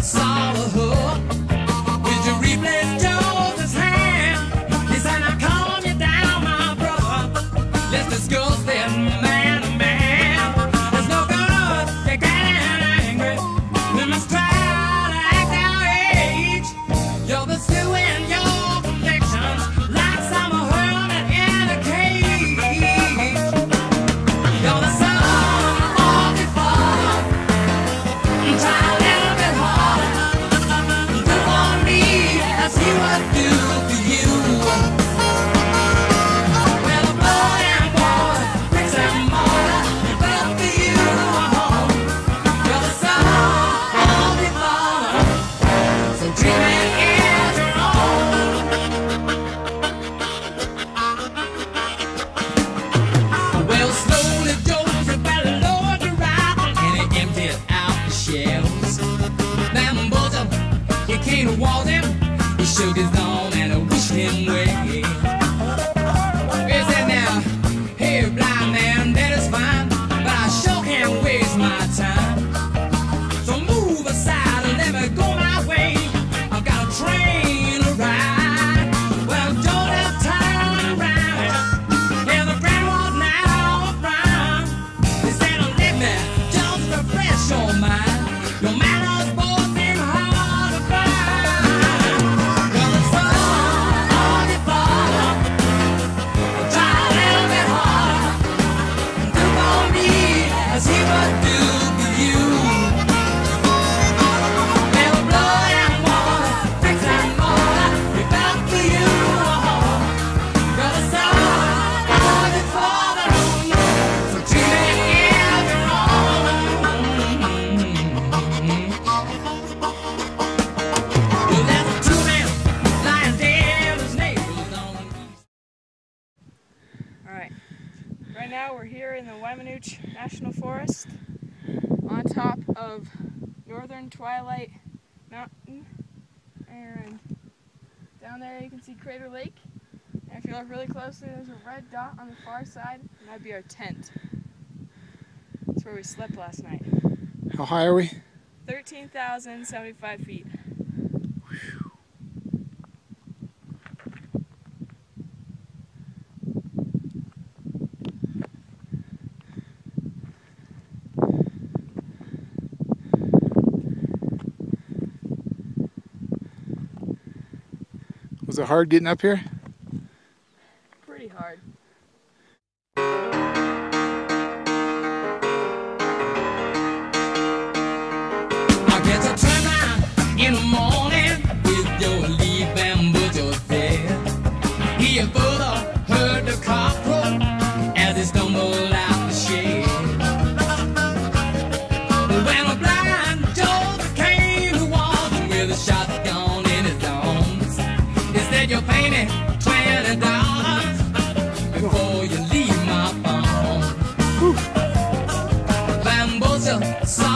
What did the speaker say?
saw the hook. Did you replace Joseph's hand? He said, now calm you down, my brother. Let's discuss this man to man. There's no good, you getting angry. We must try to act our age. You're the stew in your convictions, like some hermit in a cage. You're the son of the father. Try a little bit harder. Do for me as he would do for you. Well, the blood and water, bricks and mortar, built for you a home. You're the son of the father, so treat me as your own. Well, slowly Joseph lowered the rifle and he emptied out the shells. Then Bosom, he came towards him, he shook his arm and wished him well. He said, now, hey, blind man, that is fine, but I sure can't waste my time. So move aside and let me go my way. I've got a train to ride. Well, Joseph turned around, and the ground was now brown. He said, let me just refresh your mind. Your manners both seem hard to find. You're the son of your father. Try a little bit harder. Do for me as he would do for you. Well, blood and water, bricks and mortar, we built for you a home. You're the son of your father, so treat me as your own. Well, there's two men lying dead as neighbors on. Alright, right now we're here in the Waimanooch National Forest on top of Northern Twilight Mountain, and down there you can see Crater Lake, and if you look really closely there's a red dot on the far side, and that'd be our tent. That's where we slept last night. How high are we? 13,075 feet. Was it hard getting up here? Pretty hard. I get to turn around in the morning with your leaf and butcher's dead. He and Buddha heard the cock crow as he stumbled out the shed. When a blind Joseph came to walk with a shotgun in his arms, he said, you pay me $20 before you leave my farm. Bamboozle,